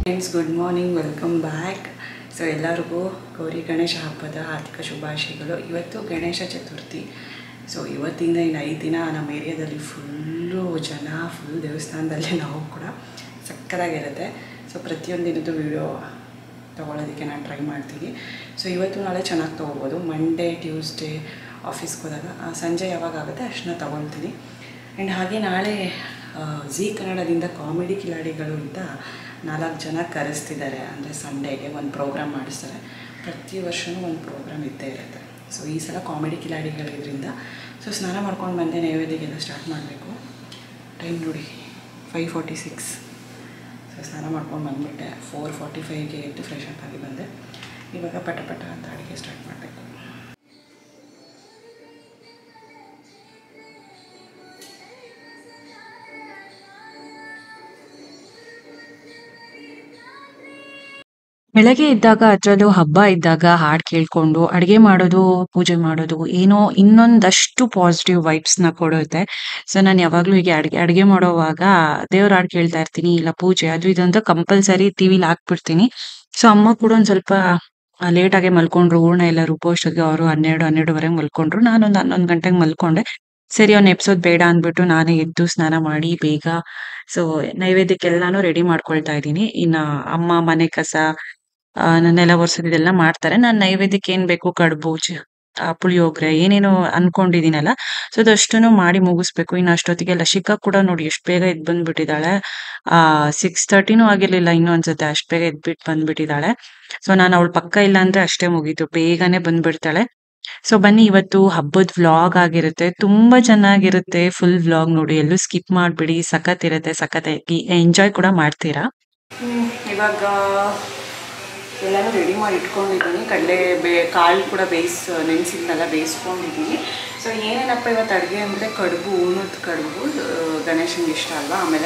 Friends, good morning, welcome back. So ಎಲ್ಲರಿಗೂ ಗೌರಿ ಗಣೇಶ ಹಬ್ಬದ ಆರ್ಥಿಕ ಶುಭಾಶಯಗಳು. ಇವತ್ತು ಗಣೇಶ ಚತುರ್ಥಿ. ಸೊ ಇವತ್ತಿಂದ ಇನ್ನು 5 ದಿನ ನಮ್ಮ ಏರಿಯಾದಲ್ಲಿ ಫುಲ್ಲು ಜನ, ಫುಲ್ ದೇವಸ್ಥಾನದಲ್ಲಿ ನಾವು ಕೂಡ ಸಕ್ಕತ್ತಾಗಿರುತ್ತೆ. ಸೊ ಪ್ರತಿಯೊಂದು ದಿನದ್ದು ವೀಡಿಯೋ ತೊಗೊಳೋದಕ್ಕೆ ನಾನು ಟ್ರೈ ಮಾಡ್ತೀನಿ. ಸೊ ಇವತ್ತು ನಾಳೆ ಚೆನ್ನಾಗಿ ತೊಗೋಬೋದು. ಮಂಡೇ ಟ್ಯೂಸ್ಡೇ ಆಫೀಸ್ಗೆ ಹೋದಾಗ ಸಂಜೆ ಯಾವಾಗ ಆಗುತ್ತೆ ಅಷ್ಟನ್ನ ತೊಗೊಳ್ತೀನಿ. ಆ್ಯಂಡ್ ಹಾಗೆ ನಾಳೆ ಝೀ ಕನ್ನಡದಿಂದ ಕಾಮಿಡಿ ಕಿಲಾಡಿಗಳು ಅಂತ 4 ಜನ ಕರೆಸ್ತಿದ್ದಾರೆ. ಅಂದರೆ ಸಂಡೇಗೆ ಒಂದು ಪ್ರೋಗ್ರಾಮ್ ಮಾಡಿಸ್ತಾರೆ. ಪ್ರತಿ ವರ್ಷವೂ ಒಂದು ಪ್ರೋಗ್ರಾಮ್ ಇದ್ದೇ ಇರುತ್ತೆ. ಸೊ ಈ ಸಲ ಕಾಮಿಡಿ ಕಿಲಾಡಿಗಳಿದ್ರಿಂದ ಸೊ ಸ್ನಾನ ಮಾಡ್ಕೊಂಡು ಬಂದೆ, ನೈವೇದ್ಯಕ್ಕೆಲ್ಲ ಸ್ಟಾರ್ಟ್ ಮಾಡಬೇಕು. ಟೈಮ್ ನೋಡಿ 5:46. ಸೊ ಸ್ನಾನ ಮಾಡ್ಕೊಂಡು ಬಂದುಬಿಟ್ಟೆ. 4:45ಗೆ ಎದ್ದು ಫ್ರೆಶ್ ಅಪ್ ಆಗಿ ಬಂದೆ. ಇವಾಗ ಪಟ ಅಂತ ಅಡುಗೆ ಸ್ಟಾರ್ಟ್ ಮಾಡಬೇಕು. ಬೆಳಗ್ಗೆ ಇದ್ದಾಗ ಅದ್ರಲ್ಲೂ ಹಬ್ಬ ಇದ್ದಾಗ ಹಾಡ್ ಕೇಳ್ಕೊಂಡು ಅಡ್ಗೆ ಮಾಡೋದು, ಪೂಜೆ ಮಾಡೋದು ಏನೋ ಇನ್ನೊಂದಷ್ಟು ಪಾಸಿಟಿವ್ ವೈಬ್ಸ್‌ನ ಕೊಡುತ್ತೆ. ಸೊ ನಾನು ಯಾವಾಗ್ಲೂ ಹೀಗೆ ಅಡ್ಗೆ ಮಾಡೋವಾಗ ದೇವ್ರ ಹಾಡ್ ಕೇಳ್ತಾ ಇರ್ತೀನಿ. ಇಲ್ಲ ಪೂಜೆ ಅದು ಇದು ಅಂತ ಕಂಪಲ್ಸರಿ ಟಿವಿಲಿ ಹಾಕ್ಬಿಡ್ತೀನಿ. ಸೊ ಅಮ್ಮ ಕೂಡ ಒಂದ್ ಸ್ವಲ್ಪ ಲೇಟಾಗೆ ಮಲ್ಕೊಂಡ್ರು. ಹೂರ್ಣ ಎಲ್ಲ ರುಬ್ಬೋ ಅಷ್ಟೊತ್ತಿಗೆ ಅವರು 12, 12:30ಗೆ ಮಲ್ಕೊಂಡ್ರು. ನಾನೊಂದು 11 ಗಂಟೆಗೆ ಮಲ್ಕೊಂಡೆ. ಸರಿ ಅವ್ನ ಎಬ್ಸೋದ್ ಬೇಡ ಅಂದ್ಬಿಟ್ಟು ನಾನೇ ಎದ್ದು ಸ್ನಾನ ಮಾಡಿ ಬೇಗ ಸೊ ನೈವೇದ್ಯಕ್ಕೆಲ್ಲಾನು ರೆಡಿ ಮಾಡ್ಕೊಳ್ತಾ ಇದ್ದೀನಿ. ಇನ್ನ ಅಮ್ಮ ಮನೆ ಕಸ ನೆಲ ಒರ್ಸೋದು ಇದೆಲ್ಲ ಮಾಡ್ತಾರೆ. ನಾನ್ ನೈವೇದ್ಯಕ್ಕೆ ಏನ್ ಬೇಕು ಕಡುಬು, ಪುಳಿಯೋಗರೆ ಏನೇನೋ ಅನ್ಕೊಂಡಿದೀನಲ್ಲ, ಸೊ ಅದಷ್ಟನ್ನು ಮಾಡಿ ಮುಗಿಸ್ಬೇಕು. ಇನ್ನು ಅಷ್ಟೊತ್ತಿಗೆ ಲಸಿಕಾ ಕೂಡ ನೋಡಿ ಎಷ್ಟು ಬೇಗ ಎದ್ದು ಬಂದ್ಬಿಟ್ಟಿದ್ದಾಳೆ. 6:30ನೂ ಆಗಿರ್ಲಿಲ್ಲ ಇನ್ನೂ ಅನ್ಸುತ್ತೆ, ಅಷ್ಟ್ ಬೇಗ ಎದ್ಬಿಟ್ಟು ಬಂದ್ಬಿಟ್ಟಿದ್ದಾಳೆ. ಸೊ ನಾನು ಅವಳ ಪಕ್ಕ ಇಲ್ಲ ಅಂದ್ರೆ ಅಷ್ಟೇ ಮುಗೀತು, ಬೇಗನೆ ಬಂದ್ಬಿಡ್ತಾಳೆ. ಸೊ ಬನ್ನಿ, ಇವತ್ತು ಹಬ್ಬದ ವ್ಲಾಗ್ ಆಗಿರುತ್ತೆ. ತುಂಬಾ ಚೆನ್ನಾಗಿರುತ್ತೆ. ಫುಲ್ ವ್ಲಾಗ್ ನೋಡಿ, ಎಲ್ಲೂ ಸ್ಕಿಪ್ ಮಾಡ್ಬಿಡಿ. ಸಖತ್ ಇರುತ್ತೆ, ಸಖತ್ತಾಗಿ ಎಂಜಾಯ್ ಕೂಡ ಮಾಡ್ತೀರಾ. ಇವಾಗ ಎಲ್ಲನೂ ರೆಡಿ ಮಾಡಿ ಇಟ್ಕೊಂಡಿದ್ದೀನಿ. ಕಾಳು ಕೂಡ ನೆನೆಸಿದ್ನೆಲ್ಲ ಬೇಯಿಸ್ಕೊಂಡಿದ್ದೀನಿ. ಸೊ ಏನೇನಪ್ಪ ಇವತ್ತು ಅಡುಗೆ ಅಂದರೆ ಕಡುಬು, ಹೂರ್ಣದ ಕಡುಬು ಗಣೇಶನಿಗೆ ಇಷ್ಟ ಅಲ್ವಾ. ಆಮೇಲೆ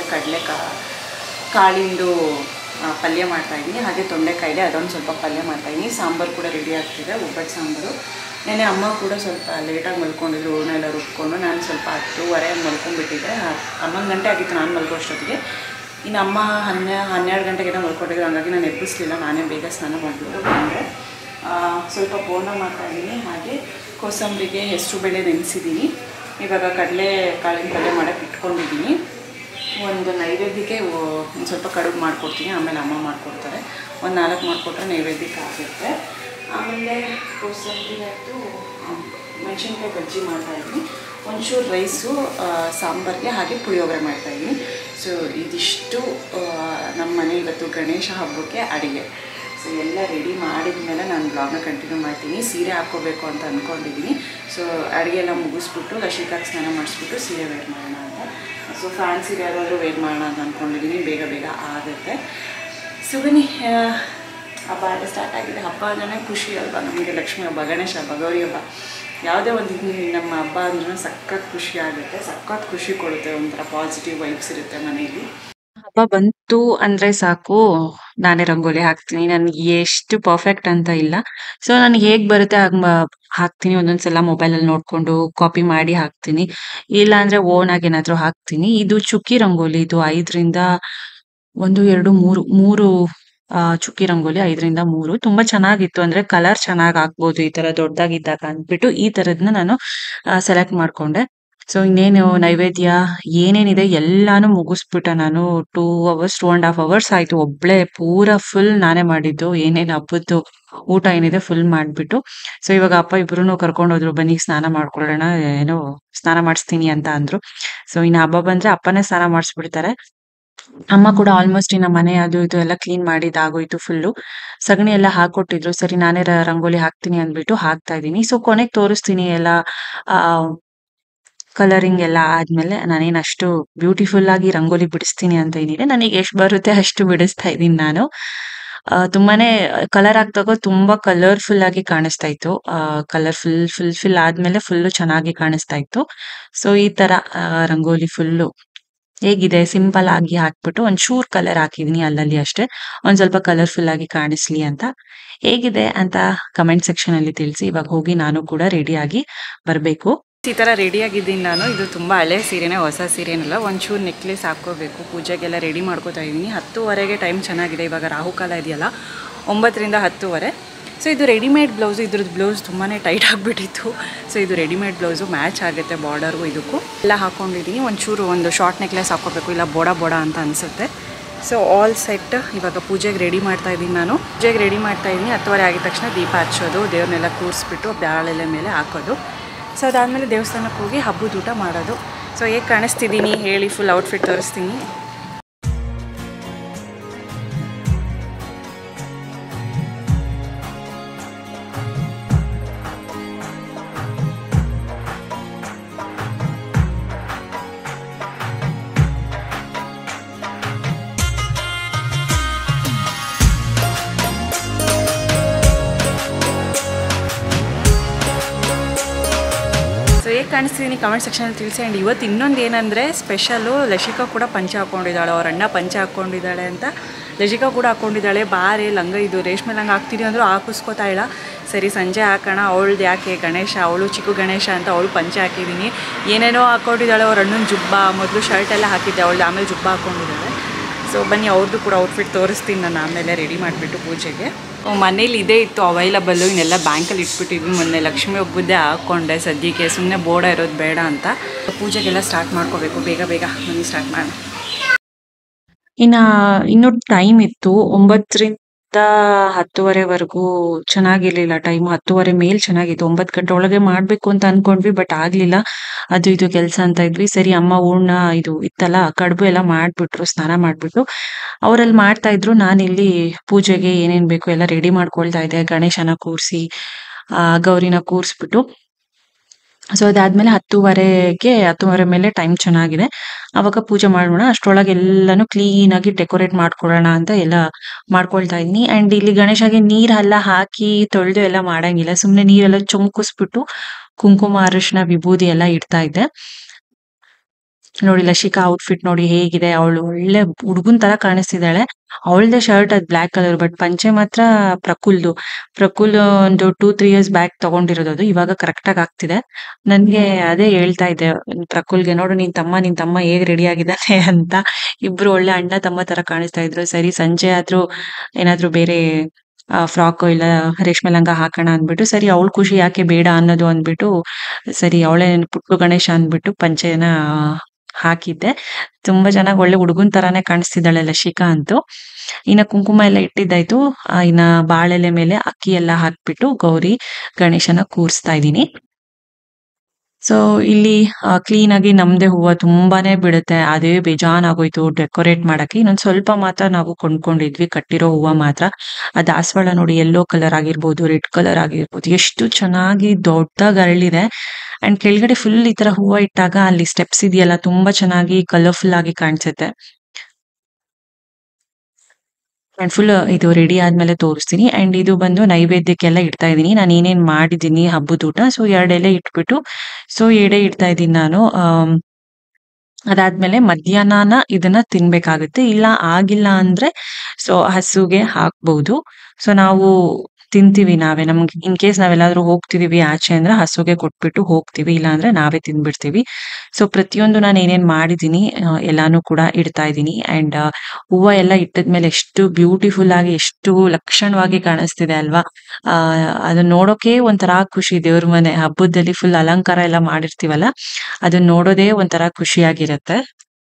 ಕಾಳಿಂದು ಪಲ್ಯ ಮಾಡ್ತಾಯಿದ್ದೀನಿ. ಹಾಗೆ ತೊಂಡೆಕಾಯಿದೆ, ಅದೊಂದು ಸ್ವಲ್ಪ ಪಲ್ಯ ಮಾಡ್ತಾಯಿದ್ದೀನಿ. ಸಾಂಬಾರು ಕೂಡ ರೆಡಿ ಆಗ್ತಿದೆ, ಒಬ್ಬಟ್ಟು ಸಾಂಬಾರು. ನೆನ್ನೆ ಅಮ್ಮ ಕೂಡ ಸ್ವಲ್ಪ ಲೇಟಾಗಿ ಮಲ್ಕೊಂಡಿದ್ರು. ಹೂರ್ಣ ಎಲ್ಲ ರುಬ್ಕೊಂಡು ನಾನು ಸ್ವಲ್ಪ 10:30 ಮಲ್ಕೊಂಡ್ಬಿಟ್ಟಿದ್ದೆ. 11 ಗಂಟೆ ಆಗಿತ್ತು ನಾನು ಮಲ್ಕೋ ಅಷ್ಟೊತ್ತಿಗೆ. ಇನ್ನು ಅಮ್ಮ 12 ಗಂಟೆಗೆಲ್ಲ ಮಲ್ಕೊಂಡಿದ್ರು. ಹಾಗಾಗಿ ನಾನು ಎಬ್ಬಿಸ್ಲಿಲ್ಲ, ನಾನೇ ಬೇಗ ಸ್ನಾನ ಮಾಡಿಬಿಟ್ಟು ಬಂದರೆ ಸ್ವಲ್ಪ ಬೋಂಡ ಮಾಡ್ತಾಯಿದ್ದೀನಿ. ಹಾಗೆ ಕೋಸಂಬರಿಗೆ ಹೆಸರುಬೇಳೆ ನೆನೆಸಿದ್ದೀನಿ. ಇವಾಗ ಕಡಲೆ ಕಾಳಿನ ಪಲ್ಯ ಮಾಡೋಕ್ಕೆ ಇಟ್ಕೊಂಡಿದ್ದೀನಿ. ಒಂದು ನೈವೇದ್ಯಕ್ಕೆ ಒಂದು ಸ್ವಲ್ಪ ಕಡುಬು ಮಾಡಿಕೊಡ್ತೀನಿ, ಆಮೇಲೆ ಅಮ್ಮ ಮಾಡಿಕೊಡ್ತಾರೆ. ಒಂದು 4 ಮಾಡಿಕೊಟ್ರೆ ನೈವೇದ್ಯಕ್ಕೆ ಆಗುತ್ತೆ. ಆಮೇಲೆ ಕೋಸಂಬರಿಗೆ ಆಯಿತು, ಮೆಣಸಿನ್ಕಾಯಿ ಬಜ್ಜಿ ಮಾಡ್ತಾಯಿದ್ದೀನಿ. ಒಂಚೂರು ರೈಸು, ಸಾಂಬಾರಿಗೆ, ಹಾಗೆ ಪುಳಿಯೋಗರೆ ಮಾಡ್ತಾಯಿದ್ದೀನಿ. ಸೊ ಇದಿಷ್ಟು ನಮ್ಮ ಮನೆ ಇವತ್ತು ಗಣೇಶ ಹಬ್ಬಕ್ಕೆ ಅಡುಗೆ. ಸೊ ಎಲ್ಲ ರೆಡಿ ಮಾಡಿದ ಮೇಲೆ ನಾನು ಬ್ಲಾಗ್ನ ಕಂಟಿನ್ಯೂ ಮಾಡ್ತೀನಿ. ಸೀರೆ ಹಾಕ್ಕೋಬೇಕು ಅಂತ ಅಂದ್ಕೊಂಡಿದ್ದೀನಿ. ಸೊ ಅಡುಗೆ ಎಲ್ಲ ಮುಗಿಸ್ಬಿಟ್ಟು ಲಸಿಕಾಗೆ ಸ್ನಾನ ಮಾಡಿಸ್ಬಿಟ್ಟು ಸೀರೆ ವೇರ್ ಮಾಡೋಣ ಅಂತ. ಸೊ ಫ್ಯಾನ್ಸಿ ಸೀರೆ ಯಾರಾದರೂ ವೇರ್ ಮಾಡೋಣ ಅಂತ ಅಂದ್ಕೊಂಡಿದ್ದೀನಿ. ಬೇಗ ಆಗುತ್ತೆ. ಸೊ ಬನ್ನಿ, ಹಬ್ಬ ಎಲ್ಲ ಸ್ಟಾರ್ಟ್ ಆಗಿದೆ. ಹಬ್ಬ ಅಂದ್ರೆ ಖುಷಿ ಅಲ್ವಾ ನಮಗೆ. ಲಕ್ಷ್ಮೀ ಹಬ್ಬ, ಗಣೇಶ ಹಬ್ಬ, ಗೌರಿ ಹಬ್ಬ, ಯಾವುದೇ ಒಂದು ನಮ್ಮ ಹಬ್ಬ ಅಂದ್ರೆ ಸಖತ್ ಖುಷಿ ಆಗುತ್ತೆ, ಸಖತ್ ಖುಷಿ ಕೊಡುತ್ತೆ. ಒಂಥರ ಪಾಸಿಟಿವ್ ವೈಬ್ಸ್ ಇರುತ್ತೆ ಮನೆಯಲ್ಲಿ. ಹಬ್ಬ ಬಂತು ಅಂದ್ರೆ ಸಾಕು, ನಾನೇ ರಂಗೋಲಿ ಹಾಕ್ತೀನಿ. ನನ್ಗೆ ಎಷ್ಟು ಪರ್ಫೆಕ್ಟ್ ಅಂತ ಇಲ್ಲ. ಸೊ ನನಗೆ ಹೇಗ್ ಬರುತ್ತೆ ಹಾಕ್ತೀನಿ. ಒಂದೊಂದ್ಸಲ ಮೊಬೈಲಲ್ಲಿ ನೋಡ್ಕೊಂಡು ಕಾಪಿ ಮಾಡಿ ಹಾಕ್ತೀನಿ. ಇಲ್ಲ ಅಂದ್ರೆ ಓನ್ ಆಗಿ ಏನಾದ್ರು ಹಾಕ್ತೀನಿ. ಇದು ಚುಕ್ಕಿ ರಂಗೋಲಿ. ಇದು 5ರಿಂದ 1, 2, 3 ಚುಕ್ಕಿ ರಂಗೋಲಿ. 5ರಿಂದ 3 ತುಂಬಾ ಚೆನ್ನಾಗಿತ್ತು. ಅಂದ್ರೆ ಕಲರ್ ಚೆನ್ನಾಗಿ ಹಾಕ್ಬೋದು ಈ ತರ ದೊಡ್ಡದಾಗಿದ್ದಾಗ ಅಂದ್ಬಿಟ್ಟು ಈ ತರದ್ನ ನಾನು ಸೆಲೆಕ್ಟ್ ಮಾಡ್ಕೊಂಡೆ. ಸೊ ಇನ್ನೇನು ನೈವೇದ್ಯ ಏನೇನಿದೆ ಎಲ್ಲಾನು ಮುಗಿಸ್ಬಿಟ್ಟೆ ನಾನು. 2 ಅವರ್ಸ್, 2.5 ಅವರ್ಸ್ ಆಯ್ತು. ಒಬ್ಳೆ ಪೂರಾ ಫುಲ್ ನಾನೇ ಮಾಡಿದ್ದು. ಏನೇನು ಹಬ್ಬದ್ದು ಊಟ ಏನಿದೆ ಫುಲ್ ಮಾಡ್ಬಿಟ್ಟು. ಸೊ ಇವಾಗ ಅಪ್ಪ ಇಬ್ರುನು ಕರ್ಕೊಂಡು ಹೋದ್ರು, ಬನ್ನಿ ಸ್ನಾನ ಮಾಡ್ಕೊಳ್ಳೋಣ, ಏನೋ ಸ್ನಾನ ಮಾಡಿಸ್ತೀನಿ ಅಂತ ಅಂದ್ರು. ಸೊ ಇನ್ನು ಹಬ್ಬ ಬಂದ್ರೆ ಅಪ್ಪನೇ ಸ್ನಾನ ಮಾಡಿಸ್ಬಿಡ್ತಾರೆ. ಅಮ್ಮ ಕೂಡ ಆಲ್ಮೋಸ್ಟ್ ಇನ್ನ ಮನೆ ಅದು ಇದು ಎಲ್ಲ ಕ್ಲೀನ್ ಮಾಡಿದಾಗೋಯ್ತು ಫುಲ್ಲು. ಸಗಣಿ ಎಲ್ಲ ಹಾಕೊಟ್ಟಿದ್ರು. ಸರಿ ನಾನೇ ರಂಗೋಲಿ ಹಾಕ್ತೀನಿ ಅಂದ್ಬಿಟ್ಟು ಹಾಕ್ತಾ ಇದ್ದೀನಿ. ಸೊ ಕೊನೆಗೆ ತೋರಿಸ್ತೀನಿ ಎಲ್ಲ ಆ ಕಲರಿಂಗ್ ಎಲ್ಲ ಆದ್ಮೇಲೆ ನಾನೇನು ಅಷ್ಟು ಬ್ಯೂಟಿಫುಲ್ ಆಗಿ ರಂಗೋಲಿ ಬಿಡಿಸ್ತೀನಿ ಅಂತ ಏನಿದೆ, ನನಗೆ ಎಷ್ಟು ಬರುತ್ತೆ ಅಷ್ಟು ಬಿಡಿಸ್ತಾ ಇದ್ದೀನಿ ನಾನು. ತುಂಬಾನೇ ಕಲರ್ ಹಾಕ್ದಾಗ ತುಂಬಾ ಕಲರ್ಫುಲ್ ಆಗಿ ಕಾಣಿಸ್ತಾ ಇತ್ತು. ಕಲರ್ ಫುಲ್ ಆದ್ಮೇಲೆ ಫುಲ್ಲು ಚೆನ್ನಾಗಿ ಕಾಣಿಸ್ತಾ ಇತ್ತು. ಸೊ ಈ ತರ ರಂಗೋಲಿ ಫುಲ್ಲು ಹೇಗಿದೆ ಸಿಂಪಲ್ ಆಗಿ ಹಾಕ್ಬಿಟ್ಟು ಒಂಚೂರ್ ಕಲರ್ ಹಾಕಿದೀನಿ ಅಲ್ಲಲ್ಲಿ ಅಷ್ಟೇ, ಒಂದ್ ಸ್ವಲ್ಪ ಕಲರ್ಫುಲ್ ಆಗಿ ಕಾಣಿಸ್ಲಿ ಅಂತ. ಹೇಗಿದೆ ಅಂತ ಕಮೆಂಟ್ ಸೆಕ್ಷನ್ ಅಲ್ಲಿ ತಿಳಿಸಿ. ಇವಾಗ ಹೋಗಿ ನಾನು ಕೂಡ ರೆಡಿ ಆಗಿ ಬರ್ಬೇಕು. ಈ ಥರ ರೆಡಿಯಾಗಿದ್ದೀನಿ ನಾನು. ಇದು ತುಂಬ ಹಳೆ ಸೀರೆನೇ, ಹೊಸ ಸೀರೆನಲ್ಲ. ಒಂಚೂರು ನೆಕ್ಲೆಸ್ ಹಾಕ್ಕೋಬೇಕು, ಪೂಜೆಗೆಲ್ಲ ರೆಡಿ ಮಾಡ್ಕೋತಾ ಇದ್ದೀನಿ. 10:30ಗೆ ಟೈಮ್ ಚೆನ್ನಾಗಿದೆ, ಇವಾಗ ರಾಹುಕಾಲ ಇದೆಯಲ್ಲ, 9ರಿಂದ 10:30. ಸೊ ಇದು ರೆಡಿಮೇಡ್ ಬ್ಲೌಸು, ಇದ್ರದ್ದು ಬ್ಲೌಸ್ ತುಂಬಾ ಟೈಟ್ ಆಗಿಬಿಟ್ಟಿತ್ತು. ಸೊ ಇದು ರೆಡಿಮೇಡ್ ಬ್ಲೌಸು, ಮ್ಯಾಚ್ ಆಗುತ್ತೆ ಬಾರ್ಡರ್ಗೂ ಇದಕ್ಕೂ ಎಲ್ಲ ಹಾಕ್ಕೊಂಡಿದ್ದೀನಿ. ಒಂದು ಶಾರ್ಟ್ ನೆಕ್ಲೆಸ್ ಹಾಕ್ಕೋಬೇಕು, ಇಲ್ಲ ಬೋಡ ಅಂತ ಅನಿಸುತ್ತೆ. So all set. ಇವಾಗ ಪೂಜೆಗೆ ರೆಡಿ ಮಾಡ್ತಾಯಿದ್ದೀನಿ ನಾನು. ಪೂಜೆಗೆ ರೆಡಿ ಮಾಡ್ತಾಯಿದ್ದೀನಿ. 10:30 ಆಗಿದ ತಕ್ಷಣ ದೀಪ ಹಚ್ಚೋದು, ದೇವ್ರನ್ನೆಲ್ಲ ಕೂರಿಸ್ಬಿಟ್ಟು ಬ್ಯಾಳೆಲೆ ಮೇಲೆ ಹಾಕೋದು. ಸೊ ಅದಾದಮೇಲೆ ದೇವಸ್ಥಾನಕ್ಕೆ ಹೋಗಿ ಹಬ್ಬದ ಊಟ ಮಾಡೋದು. ಸೊ ಹೇಗೆ ಕಾಣಿಸ್ತಿದ್ದೀನಿ ಹೇಳಿ, ಫುಲ್ ಔಟ್ಫಿಟ್ ತೋರಿಸ್ತೀನಿ. ಹೇಗೆ ಕಾಣಿಸ್ತೀನಿ ಕಮೆಂಟ್ ಸೆಕ್ಷನಲ್ಲಿ ತಿಳಿಸಿ. ಆ್ಯಂಡ್ ಇವತ್ತು ಇನ್ನೊಂದು ಏನಂದರೆ ಸ್ಪೆಷಲು, ಲಶಿಕಾ ಕೂಡ ಪಂಚ ಹಾಕ್ಕೊಂಡಿದ್ದಾಳೆ, ಅವ್ರ ಅಣ್ಣ ಪಂಚ ಹಾಕ್ಕೊಂಡಿದ್ದಾಳೆ ಅಂತ. ಲಶಿಕಾ ಕೂಡ ಹಾಕ್ಕೊಂಡಿದ್ದಾಳೆ. ಬಾರೆ ಲಂಗ, ಇದು ರೇಷ್ಮೆ ಲಂಗ ಹಾಕ್ತೀನಿ ಅಂದರೂ ಹಾಕಿಸ್ಕೋತಾ ಇಲ್ಲ. ಸರಿ ಸಂಜೆ ಹಾಕೋಣ, ಅವಳದು ಯಾಕೆ ಗಣೇಶ, ಅವಳು ಚಿಕ್ಕ ಗಣೇಶ ಅಂತ ಅವಳು ಪಂಚ ಹಾಕಿದ್ದೀನಿ. ಏನೇನೋ ಹಾಕ್ಕೊಂಡಿದ್ದಾಳೆ. ಅವ್ರ ಅಣ್ಣನ ಜುಬ್ಬ, ಮೊದಲು ಶರ್ಟ್ ಎಲ್ಲ ಹಾಕಿದ್ದೆ ಅವಳು, ಆಮೇಲೆ ಜುಬ್ಬ ಹಾಕ್ಕೊಂಡಿದ್ದಾಳೆ. ಸೊ ಬನ್ನಿ ಅವ್ರದ್ದು ಕೂಡ ಔಟ್ಫಿಟ್ ತೋರಿಸ್ತೀನಿ ನಾನು ಆಮೇಲೆ ರೆಡಿ ಮಾಡಿಬಿಟ್ಟು ಪೂಜೆಗೆ. ಮನೇಲಿ ಇದೇ ಇತ್ತು ಅವೈಲಬಲ್ಲು, ಇನ್ನೆಲ್ಲ ಬ್ಯಾಂಕಲ್ಲಿ ಇಟ್ಬಿಟ್ಟಿದ್ವಿ. ಮೊನ್ನೆ ಲಕ್ಷ್ಮಿ ಹಬ್ಬದ್ದೇ ಹಾಕ್ಕೊಂಡೆ ಸದ್ಯಕ್ಕೆ, ಸುಮ್ಮನೆ ಬೋರ್ಡ ಇರೋದು ಬೇಡ ಅಂತ. ಪೂಜೆಗೆಲ್ಲ ಸ್ಟಾರ್ಟ್ ಮಾಡ್ಕೋಬೇಕು, ಬೇಗ ಬನ್ನಿ ಸ್ಟಾರ್ಟ್ ಮಾಡೋಣ. ಇನ್ನೂ ಟೈಮ್ ಇತ್ತು. 9ರಿಂದ 10:30ವರೆಗೂ ಚೆನ್ನಾಗಿರ್ಲಿಲ್ಲ ಟೈಮ್. 10:30 ಮೇಲ್ ಚೆನ್ನಾಗಿತ್ತು. 9 ಗಂಟೆ ಒಳಗೆ ಮಾಡ್ಬೇಕು ಅಂತ ಅನ್ಕೊಂಡ್ವಿ, ಬಟ್ ಆಗ್ಲಿಲ್ಲ. ಅದು ಇದು ಕೆಲಸ ಅಂತ ಇದ್ವಿ. ಸರಿ ಅಮ್ಮ ಹೂರ್ಣ ಇದು ಇತ್ತಲ್ಲ, ಕಡುಬು ಎಲ್ಲ ಮಾಡ್ಬಿಟ್ರು, ಸ್ನಾನ ಮಾಡ್ಬಿಟ್ಟು ಅವರಲ್ಲಿ ಮಾಡ್ತಾ ಇದ್ರು. ನಾನಿಲ್ಲಿ ಪೂಜೆಗೆ ಏನೇನ್ ಬೇಕು ಎಲ್ಲ ರೆಡಿ ಮಾಡ್ಕೊಳ್ತಾ ಇದ್ದೆ. ಗಣೇಶನ ಕೂರಿಸಿ ಗೌರಿನ ಕೂರಿಸ್ಬಿಟ್ಟು, ಸೊ ಅದಾದ್ಮೇಲೆ 10:30 ಮೇಲೆ ಟೈಮ್ ಚೆನ್ನಾಗಿದೆ, ಅವಾಗ ಪೂಜೆ ಮಾಡೋಣ. ಅಷ್ಟರೊಳಗೆ ಎಲ್ಲಾನು ಕ್ಲೀನ್ ಆಗಿ ಡೆಕೋರೇಟ್ ಮಾಡ್ಕೊಳ್ಳೋಣ ಅಂತ ಎಲ್ಲ ಮಾಡ್ಕೊಳ್ತಾ ಇದೀನಿ. ಅಂಡ್ ಇಲ್ಲಿ ಗಣೇಶಗೆ ನೀರೆಲ್ಲ ಹಾಕಿ ತೊಳೆದು ಎಲ್ಲ ಮಾಡಂಗಿಲ್ಲ, ಸುಮ್ನೆ ನೀರೆಲ್ಲ ಚುಮ್ಕಿಸ್ಬಿಟ್ಟು ಕುಂಕುಮ ಅರಿಶಿನ ವಿಭೂದಿ ಎಲ್ಲ ಇಡ್ತಾ ಇದ್ದೆ. ನೋಡಿ ಲಶಿಕಾ ಔಟ್ಫಿಟ್ ನೋಡಿ ಹೇಗಿದೆ, ಅವಳು ಒಳ್ಳೆ ಹುಡುಗನ್ ತರ ಕಾಣಿಸ್ತಿದ್ದಾಳೆ. ಅವಳದೇ ಶರ್ಟ್ ಅದ್ ಬ್ಲಾಕ್ ಕಲರ್, ಬಟ್ ಪಂಚೆ ಮಾತ್ರ ಪ್ರಕುಲ್ ಒಂದು 2-3 ಇಯರ್ಸ್ ಬ್ಯಾಕ್ ತಗೊಂಡಿರೋದು. ಅದು ಇವಾಗ ಕರೆಕ್ಟ್ ಆಗಿ ಆಗ್ತಿದೆ. ನನ್ಗೆ ಅದೇ ಹೇಳ್ತಾ ಇದ್ದೆ ಪ್ರಕುಲ್ಗೆ, ನೋಡು ನಿನ್ ತಮ್ಮ ಹೇಗ್ ರೆಡಿ ಆಗಿದ್ದಾನೆ ಅಂತ. ಇಬ್ರು ಒಳ್ಳೆ ಅಣ್ಣ ತಮ್ಮ ತರ ಕಾಣಿಸ್ತಾ ಇದ್ರು. ಸರಿ ಸಂಜೆ ಆದ್ರೂ ಏನಾದ್ರೂ ಬೇರೆ ಫ್ರಾಕ್ ಇಲ್ಲ ರೇಷ್ಮೆ ಲಂಗ ಹಾಕೋಣ ಅಂದ್ಬಿಟ್ಟು, ಸರಿ ಅವಳ ಖುಷಿ ಯಾಕೆ ಬೇಡ ಅನ್ನೋದು ಅಂದ್ಬಿಟ್ಟು, ಸರಿ ಅವಳೇ ಪುಟ್ಟು ಗಣೇಶ ಅಂದ್ಬಿಟ್ಟು ಪಂಚೆನ ಹಾಕಿದ್ದೆ. ತುಂಬಾ ಚೆನ್ನಾಗಿ ಒಳ್ಳೆ ಹುಡುಗನ್ ತರಾನೇ ಕಾಣಿಸ್ತಿದ್ದಾಳೆ ಲಶಿಕಾ ಅಂತೂ. ಇನ್ನ ಕುಂಕುಮ ಎಲ್ಲ ಇಟ್ಟಿದ್ದಾಯ್ತು. ಇನ್ನ ಬಾಳೆಲೆ ಮೇಲೆ ಅಕ್ಕಿ ಎಲ್ಲ ಹಾಕ್ಬಿಟ್ಟು ಗೌರಿ ಗಣೇಶನ ಕೂರಿಸ್ತಾ ಇದ್ದೀನಿ. ಸೊ ಇಲ್ಲಿ ಕ್ಲೀನ್ ಆಗಿ ನಮ್ದೇ ಹೂವ ತುಂಬಾನೇ ಬಿಡುತ್ತೆ, ಅದೇ ಬೇಜಾನ್ ಆಗೋಯ್ತು ಡೆಕೋರೇಟ್ ಮಾಡಕ್ಕೆ. ಇನ್ನೊಂದ್ ಸ್ವಲ್ಪ ಮಾತ್ರ ನಾವು ಕೊಂಡ್ಕೊಂಡಿದ್ವಿ ಕಟ್ಟಿರೋ ಹೂವ ಮಾತ್ರ. ಆ ದಾಸವಾಳ ನೋಡಿ, ಯೆಲ್ಲೋ ಕಲರ್ ಆಗಿರ್ಬೋದು, ರೆಡ್ ಕಲರ್ ಆಗಿರ್ಬೋದು, ಎಷ್ಟು ಚೆನ್ನಾಗಿ ದೊಡ್ಡದಾಗಿ ಅರಳಿದೆ. ಅಂಡ್ ಕೆಳಗಡೆ ಫುಲ್ ಈ ತರ ಹೂವ ಇಟ್ಟಾಗ ಅಲ್ಲಿ ಸ್ಟೆಪ್ಸ್ ಇದೆಯಲ್ಲ, ತುಂಬಾ ಚೆನ್ನಾಗಿ ಕಲರ್ಫುಲ್ ಆಗಿ ಕಾಣಿಸುತ್ತೆ. ಅಂಡ್ ಫುಲ್ ಇದು ರೆಡಿ ಆದ್ಮೇಲೆ ತೋರಿಸ್ತೀನಿ. ಅಂಡ್ ಇದು ಬಂದು ನೈವೇದ್ಯಕ್ಕೆಲ್ಲ ಇಡ್ತಾ ಇದೀನಿ. ನಾನು ಏನೇನ್ ಮಾಡಿದೀನಿ ಹಬ್ಬದ ಊಟ. ಸೊ 2 ಎಲೆ ಇಟ್ಬಿಟ್ಟು, ಸೊ ಎಡೆ ಇಡ್ತಾ ಇದೀನಿ ನಾನು. ಅದಾದ್ಮೇಲೆ ಮಧ್ಯಾಹ್ನ ಇದನ್ನ ತಿನ್ಬೇಕಾಗುತ್ತೆ. ಇಲ್ಲ ಆಗಿಲ್ಲ ಅಂದ್ರೆ ಸೊ ಹಸುಗೆ ಹಾಕ್ಬಹುದು. ಸೊ ನಾವು ತಿಂತೀವಿ ನಾವೇ. ನಮ್ಗೆ ಇನ್ ಕೇಸ್ ನಾವೆಲ್ಲಾದ್ರೂ ಹೋಗ್ತಿದೀವಿ ಆಚೆ ಅಂದ್ರೆ ಹಸುಗೆ ಕೊಟ್ಬಿಟ್ಟು ಹೋಗ್ತೀವಿ, ಇಲ್ಲ ಅಂದ್ರೆ ನಾವೇ ತಿಂದ್ಬಿಡ್ತೀವಿ. ಸೊ ಪ್ರತಿಯೊಂದು ನಾನು ಏನೇನ್ ಮಾಡಿದೀನಿ ಎಲ್ಲಾನು ಕೂಡ ಇಡ್ತಾ ಇದೀನಿ. ಅಂಡ್ ಹೂವ ಎಲ್ಲ ಇಟ್ಟದ್ಮೇಲೆ ಎಷ್ಟು ಬ್ಯೂಟಿಫುಲ್ ಆಗಿ, ಎಷ್ಟು ಲಕ್ಷಣವಾಗಿ ಕಾಣಿಸ್ತಿದೆ ಅಲ್ವಾ. ಅದನ್ನ ನೋಡೋಕೆ ಒಂಥರ ಖುಷಿ. ದೇವ್ರ ಮನೆ ಹಬ್ಬದಲ್ಲಿ ಫುಲ್ ಅಲಂಕಾರ ಎಲ್ಲ ಮಾಡಿರ್ತೀವಲ್ಲ, ಅದನ್ನ ನೋಡೋದೇ ಒಂಥರ ಖುಷಿಯಾಗಿರತ್ತೆ.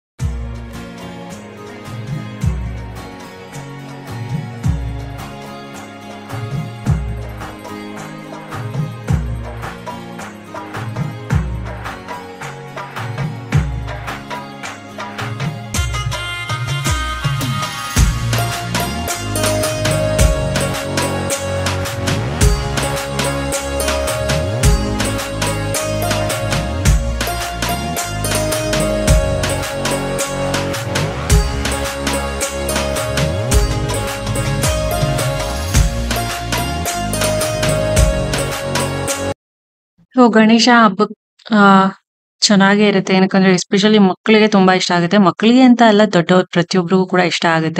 ಸೊ ಗಣೇಶ ಹಬ್ಬಕ್ ಆ ಚೆನ್ನಾಗೇ ಇರುತ್ತೆ. ಏನಕ್ಕಂದ್ರೆ ಎಸ್ಪೆಷಲಿ ಮಕ್ಕಳಿಗೆ ತುಂಬಾ ಇಷ್ಟ ಆಗುತ್ತೆ. ಮಕ್ಕಳಿಗೆ ಅಂತ ಅಲ್ಲ, ದೊಡ್ಡವ್ರ ಪ್ರತಿಯೊಬ್ಬರಿಗೂ ಕೂಡ ಇಷ್ಟ ಆಗುತ್ತೆ.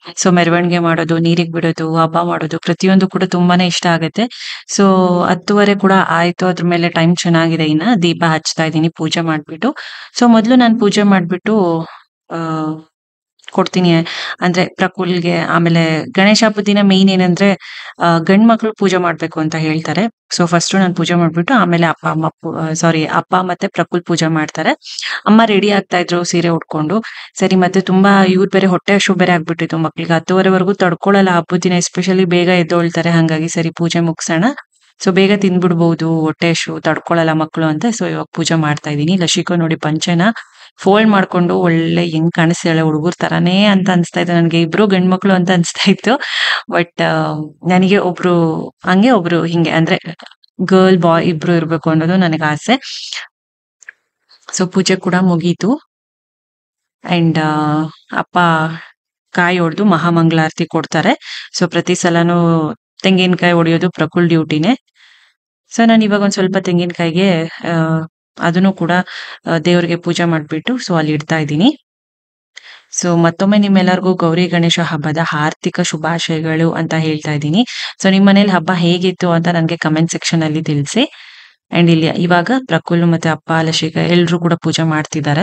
ಸೊ ಮೆರವಣಿಗೆ ಮಾಡೋದು, ನೀರಿಗೆ ಬಿಡೋದು, ಹಬ್ಬ ಮಾಡೋದು ಪ್ರತಿಯೊಂದು ಕೂಡ ತುಂಬಾನೇ ಇಷ್ಟ ಆಗುತ್ತೆ. ಸೊ 10:30 ಕೂಡ ಆಯ್ತು. ಅದ್ರ ಮೇಲೆ ಟೈಮ್ ಚೆನ್ನಾಗಿದೆ. ಇನ್ನ ದೀಪ ಹಚ್ತಾ ಇದ್ದೀನಿ ಪೂಜೆ ಮಾಡ್ಬಿಟ್ಟು. ಸೊ ಮೊದ್ಲು ನಾನು ಪೂಜೆ ಮಾಡ್ಬಿಟ್ಟು ಆ ಕೊಡ್ತೀನಿ. ಅಂದ್ರೆ ಪ್ರಕುಲ್‌ಗೆ. ಆಮೇಲೆ ಗಣೇಶ ಹಬ್ಬದ ದಿನ ಮೇನ್ ಏನಂದ್ರೆ ಗಂಡ್ ಮಕ್ಳು ಪೂಜೆ ಮಾಡ್ಬೇಕು ಅಂತ ಹೇಳ್ತಾರೆ. ಸೊ ಫಸ್ಟ್ ನಾನು ಪೂಜೆ ಮಾಡ್ಬಿಟ್ಟು ಆಮೇಲೆ ಅಪ್ಪ ಮತ್ತೆ ಪ್ರಕುಲ್ ಪೂಜೆ ಮಾಡ್ತಾರೆ. ಅಮ್ಮ ರೆಡಿ ಆಗ್ತಾ ಇದ್ರು ಸೀರೆ ಉಟ್ಕೊಂಡು. ಸರಿ ಮತ್ತೆ ತುಂಬಾ ಇವ್ರು ಬೇರೆ ಹೊಟ್ಟೆ ಹಸಿವು ಬೇರೆ ಆಗ್ಬಿಟ್ಟಿತ್ತು ಮಕ್ಳಿಗೆ. 10:30ವರೆಗೂ ತಡ್ಕೊಳಲ್ಲ ಹಬ್ಬದ ದಿನ, ಎಸ್ಪೆಷಲಿ ಬೇಗ ಎದ್ದೊಳ್ತಾರೆ. ಹಾಗಾಗಿ ಸರಿ ಪೂಜೆ ಮುಗ್ಸೋಣ. ಸೊ ಬೇಗ ತಿಂದ್ಬಿಡ್ಬಹುದು, ಹೊಟ್ಟೆ ಹಸಿವು ತಡ್ಕೊಳಲ್ಲ ಮಕ್ಳು ಅಂತ. ಸೊ ಇವಾಗ ಪೂಜೆ ಮಾಡ್ತಾ ಇದೀನಿ. ಲಶಿಕಾ ನೋಡಿ ಪಂಚೆನ ಫೋಲ್ಡ್ ಮಾಡ್ಕೊಂಡು ಒಳ್ಳೆ ಹೆಂಗ್ ಕಾಣಿಸ್ತಾಳೆ, ಹುಡುಗರ್ ತರಾನೇ ಅಂತ ಅನ್ಸ್ತಾ ಇತ್ತು ನನ್ಗೆ. ಇಬ್ರು ಗಂಡ್ ಮಕ್ಳು ಅಂತ ಅನ್ಸ್ತಾ ಇತ್ತು. ಬಟ್ ನನಗೆ ಒಬ್ರು ಹಂಗೆ ಒಬ್ರು ಹಿಂಗೆ, ಅಂದ್ರೆ ಗರ್ಲ್ ಬಾಯ್ ಇಬ್ರು ಇರ್ಬೇಕು ಅನ್ನೋದು ನನಗೆ ಆಸೆ. ಸೊ ಪೂಜೆ ಕೂಡ ಮುಗೀತು. ಅಂಡ್ ಅಪ್ಪ ಕಾಯಿ ಹೊಡೆದು ಮಹಾಮಂಗಳಾರತಿ ಕೊಡ್ತಾರೆ. ಸೊ ಪ್ರತಿ ಸಲನೂ ತೆಂಗಿನಕಾಯಿ ಹೊಡೆಯೋದು ಪ್ರಕುಲ್ ಡ್ಯೂಟಿನೇ. ಸೊ ನಾನು ಇವಾಗ ಒಂದ್ ಸ್ವಲ್ಪ ತೆಂಗಿನಕಾಯಿಗೆ ಅದನ್ನು ಕೂಡ ದೇವ್ರಿಗೆ ಪೂಜೆ ಮಾಡ್ಬಿಟ್ಟು ಸೊ ಅಲ್ಲಿ ಇಡ್ತಾ ಇದ್ದೀನಿ. ಸೊ ಮತ್ತೊಮ್ಮೆ ನಿಮ್ಮೆಲ್ಲರಿಗೂ ಗೌರಿ ಗಣೇಶ ಹಬ್ಬದ ಹಾರ್ದಿಕ ಶುಭಾಶಯಗಳು ಅಂತ ಹೇಳ್ತಾ ಇದ್ದೀನಿ. ಸೊ ನಿಮ್ ಮನೇಲಿ ಹಬ್ಬ ಹೇಗಿತ್ತು ಅಂತ ನನಗೆ ಕಮೆಂಟ್ ಸೆಕ್ಷನ್ ಅಲ್ಲಿ ತಿಳಿಸಿ. ಅಂಡ್ ಇಲ್ಲಿ ಇವಾಗ ಪ್ರಕುಲ್ ಮತ್ತೆ ಅಪ್ಪ ಲಶಿಕಾ ಎಲ್ರು ಕೂಡ ಪೂಜೆ ಮಾಡ್ತಿದ್ದಾರೆ.